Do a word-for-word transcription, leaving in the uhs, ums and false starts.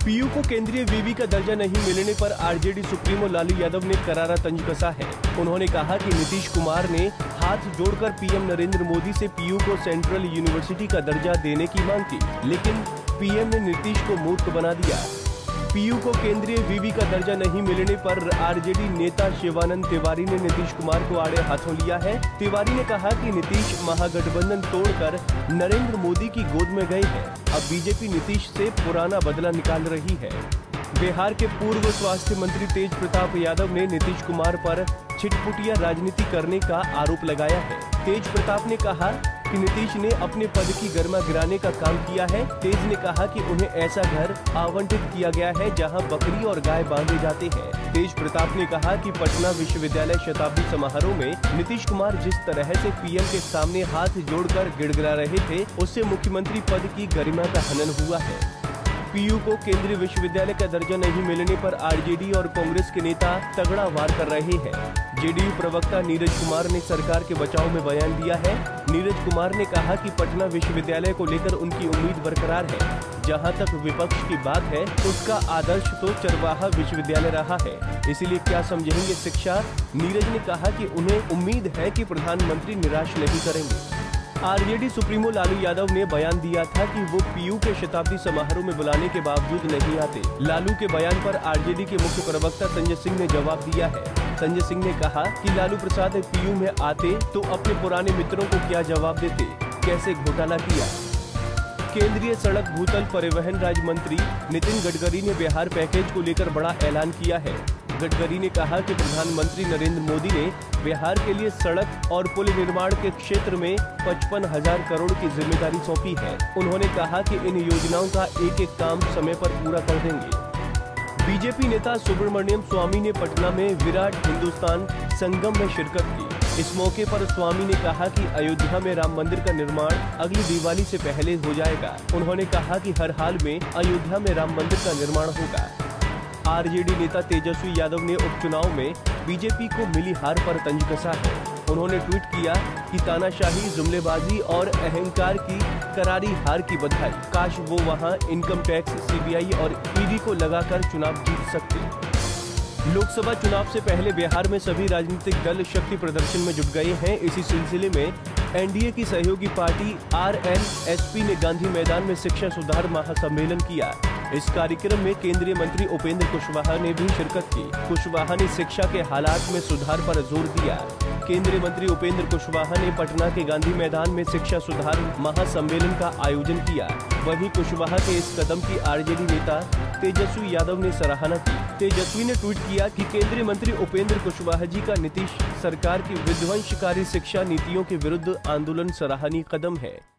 PU को केंद्रीय विवि का दर्जा नहीं मिलने पर आरजेडी सुप्रीमो लालू यादव ने करारा तंज कसा है। उन्होंने कहा कि नीतीश कुमार ने हाथ जोड़कर पीएम नरेंद्र मोदी से पीयू को सेंट्रल यूनिवर्सिटी का दर्जा देने की मांग की, लेकिन पीएम ने नीतीश को मूर्ख बना दिया। पीयू को केंद्रीय विवि का दर्जा नहीं मिलने पर आरजेडी नेता शिवानंद तिवारी ने नीतीश कुमार को आड़े हाथों लिया है। तिवारी ने कहा कि नीतीश महागठबंधन तोड़कर नरेंद्र मोदी की गोद में गए हैं। अब बीजेपी नीतीश से पुराना बदला निकाल रही है। बिहार के पूर्व स्वास्थ्य मंत्री तेज प्रताप यादव ने नीतीश कुमार पर छिटपुटिया राजनीति करने का आरोप लगाया है। तेज प्रताप ने कहा कि नीतीश ने अपने पद की गरिमा गिराने का काम किया है। तेज ने कहा कि उन्हें ऐसा घर आवंटित किया गया है जहां बकरी और गाय बांधे जाते हैं। तेज प्रताप ने कहा कि पटना विश्वविद्यालय शताब्दी समारोह में नीतीश कुमार जिस तरह से पीएम के सामने हाथ जोड़कर गिड़गिड़ा रहे थे, उससे मुख्यमंत्री पद की गरिमा का हनन हुआ है। पीयू को केंद्रीय विश्वविद्यालय का दर्जा नहीं मिलने पर आरजेडी और कांग्रेस के नेता तगड़ा वार कर रहे हैं। जेडीयू प्रवक्ता नीरज कुमार ने सरकार के बचाव में बयान दिया है। नीरज कुमार ने कहा कि पटना विश्वविद्यालय को लेकर उनकी उम्मीद बरकरार है। जहां तक विपक्ष की बात है, उसका आदर्श तो चरवाहा विश्वविद्यालय रहा है, इसीलिए क्या समझेंगे शिक्षा। नीरज ने कहा कि उन्हें उम्मीद है कि प्रधानमंत्री निराश नहीं करेंगे। आरजेडी सुप्रीमो लालू यादव ने बयान दिया था कि वो पीयू के शताब्दी समारोह में बुलाने के बावजूद नहीं आते। लालू के बयान पर आरजेडी के मुख्य प्रवक्ता संजय सिंह ने जवाब दिया है। संजय सिंह ने कहा कि लालू प्रसाद पीयू में आते तो अपने पुराने मित्रों को क्या जवाब देते, कैसे घोटाला किया। केंद्रीय सड़क भूतल परिवहन राज्य मंत्री नितिन गडकरी ने बिहार पैकेज को लेकर बड़ा ऐलान किया है। गडकरी ने कहा कि प्रधानमंत्री नरेंद्र मोदी ने बिहार के लिए सड़क और पुल निर्माण के क्षेत्र में पचपन हजार करोड़ की जिम्मेदारी सौंपी है। उन्होंने कहा कि इन योजनाओं का एक एक काम समय पर पूरा कर देंगे। बीजेपी नेता सुब्रमण्यम स्वामी ने पटना में विराट हिंदुस्तान संगम में शिरकत की। इस मौके पर स्वामी ने कहा कि अयोध्या में राम मंदिर का निर्माण अगली दिवाली से पहले हो जाएगा। उन्होंने कहा कि हर हाल में अयोध्या में राम मंदिर का निर्माण होगा। आरजेडी नेता तेजस्वी यादव ने उपचुनाव में बीजेपी को मिली हार पर तंज कसा है। उन्होंने ट्वीट किया कि तानाशाही, जुमलेबाजी और अहंकार की करारी हार की बधाई। काश वो वहां इनकम टैक्स, सीबीआई और ईडी को लगाकर चुनाव जीत सकते। लोकसभा चुनाव से पहले बिहार में सभी राजनीतिक दल शक्ति प्रदर्शन में जुट गए हैं। इसी सिलसिले में एनडीए की सहयोगी पार्टी आरएलएसपी ने गांधी मैदान में शिक्षा सुधार महासम्मेलन किया। इस कार्यक्रम में केंद्रीय मंत्री उपेंद्र कुशवाहा ने भी शिरकत की। कुशवाहा ने शिक्षा के हालात में सुधार पर जोर दिया। केंद्रीय मंत्री उपेंद्र कुशवाहा ने पटना के गांधी मैदान में शिक्षा सुधार महासम्मेलन का आयोजन किया। वहीं कुशवाहा के इस कदम की आरजेडी नेता तेजस्वी यादव ने सराहना की। तेजस्वी ने ट्वीट किया कि केंद्रीय मंत्री उपेंद्र कुशवाहा जी का नीतीश सरकार की विध्वंसकारी शिक्षा नीतियों के विरुद्ध आंदोलन सराहनीय कदम है।